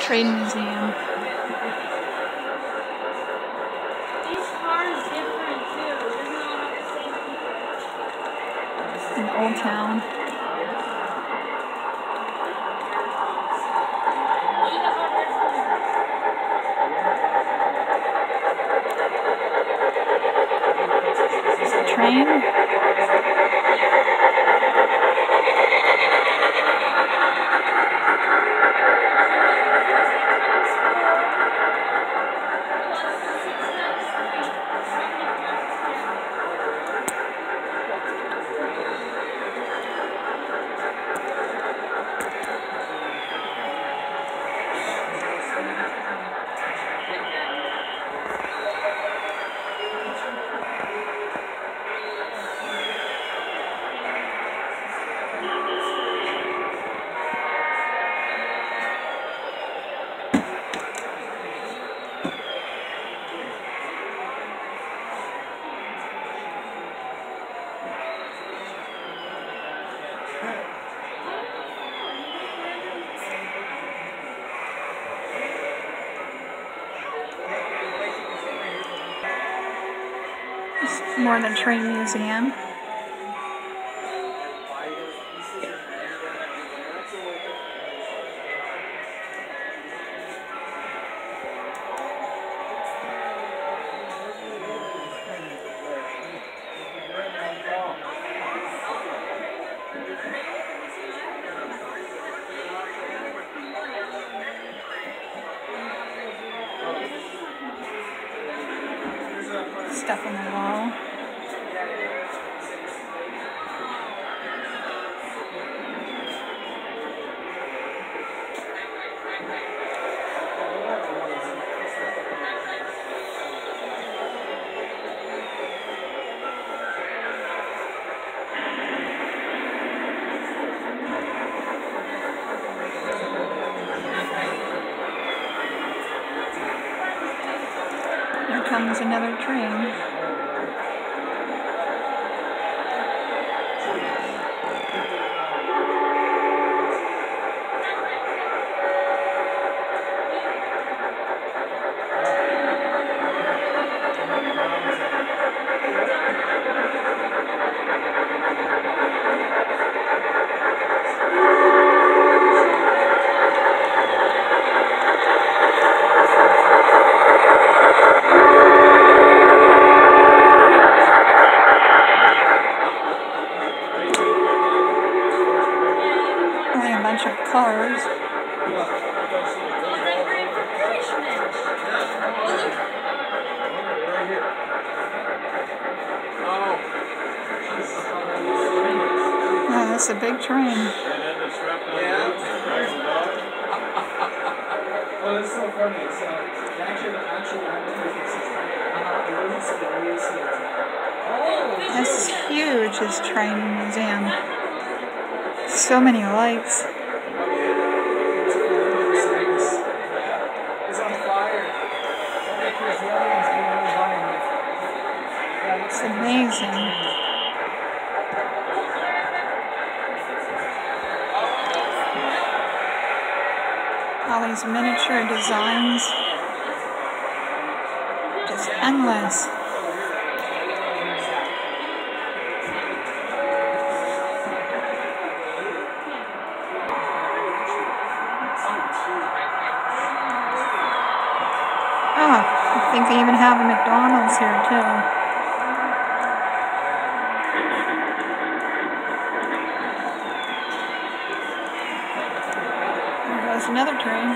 Train museum. Each car is different too. It doesn't all have the same people. In Old Town. Is this a train? More than train museum. Stuff on the wall. Here comes another train. A bunch of cars. Oh, that's a big train. Well, it's so funny. It's This is huge, this train museum. So many lights. It's on fire. It's amazing. All these miniature designs. Just endless. Oh, I think they even have a McDonald's here too. There goes another train.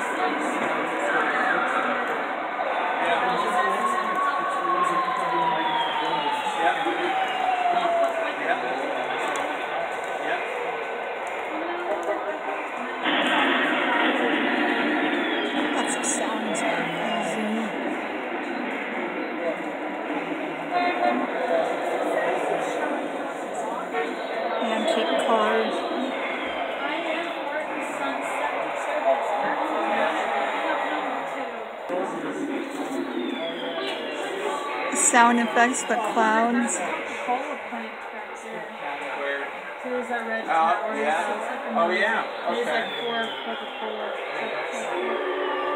Lots of sounds are crazy. Antique cars. Sound effects, the clouds. Cola plant back there. So there's that red yeah. like Oh, yeah. There's Okay. like 4 Coca-Cola.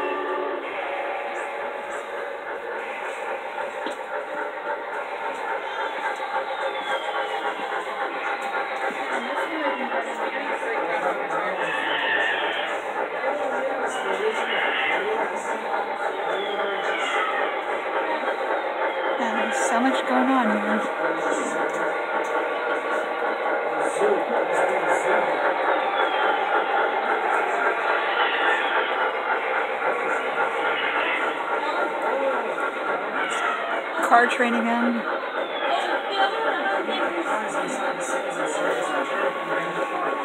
car train again. Oh, the other one. Guys inside the scenes and service are very command the parts.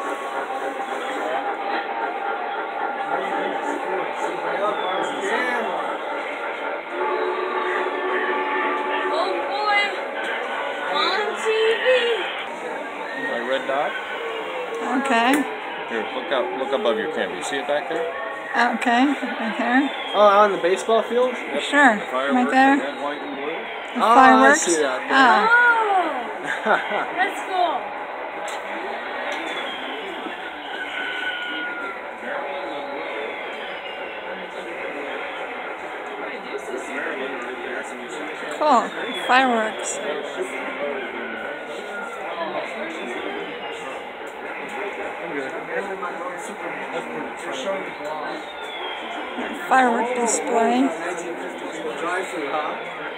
How do you think it's good? See, by other parts inside. Oh boy. On TV. My red dot. Okay. Here, look above your camera. You see it back there? Okay. Right there. Oh, on the baseball field? Sure. Fireworks Right in there. red, white, and blue. The Oh, fireworks. I see that there. Ah. Oh, that's cool. Cool. Fireworks. Firework display. 1950s drive-through, huh?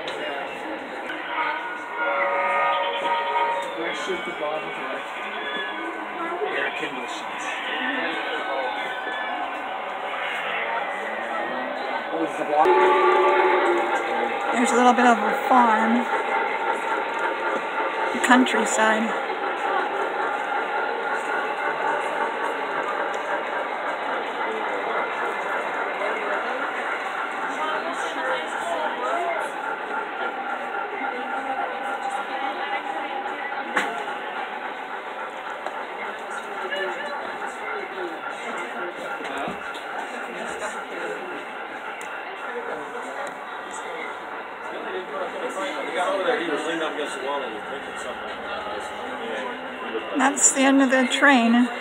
Let's shoot the ball today. Air conditions. Oh, is the block? There's a little bit of a farm. The countryside. The guy over there, he was leaning up against the wall and he was drinking something. That's the end of the train.